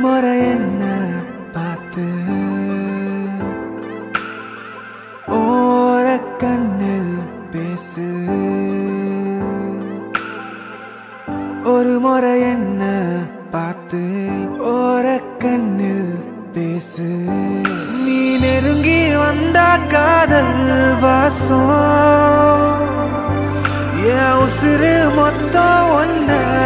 முறை என்ன பார்த்து ஓர கண்ணில் பேசு. ஒரு முறை என்ன பார்த்து ஓர கண்ணில் பேசு. நீ நெருங்கி வந்தா காதல் வாசம் என் உசுறு மொத்தம் ஒன்ன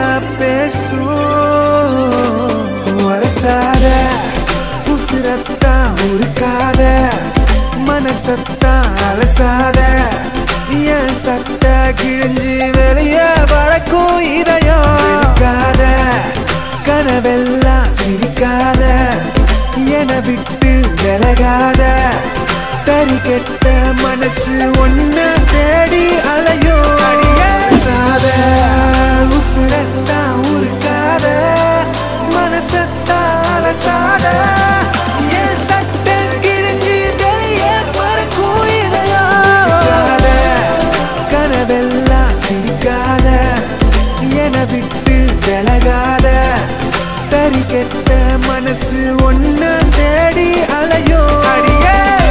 பேசும். வரசாத உசுரத்தான் உருக்காத மனசத்தான் அலசாத என் சட்ட கிழிஞ்சி வெளியே பறக்கும் இதயம் இருக்காத. கனவெல்லாம் சிரிக்காத என விட்டு விலகாத. தறி கெட்ட மனசு ஒன்ன தேடி அலையோ. அடியாத உசுரத்தான் உருக்காத மனசத்தான் அலசாத என் சட்ட கிழிஞ்சி வெளியே பறக்கும் இதயம். கனவெல்லாம் சிரிக்காத என விட்டு விலகாத. தறி கெட்ட மனசு ஒன்ன தேடி அலையோ. அடியே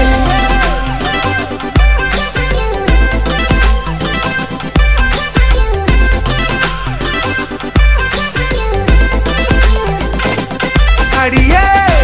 அடியே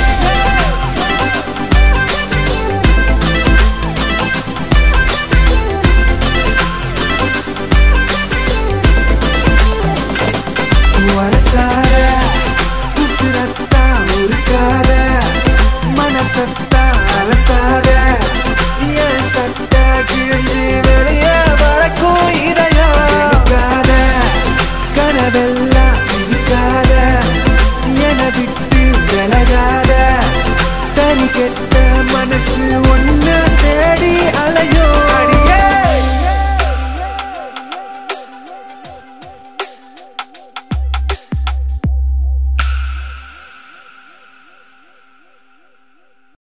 வரசாத உசுரத்தான் உருக்காத மனசத்தான் அலசாத என் சட்ட கிழிஞ்சி வெளியே பறக்கும் இதயம் இருக்காத. கனவெல்லாம் சிரிக்காத என விட்டு விலகாத. தனி கெட்ட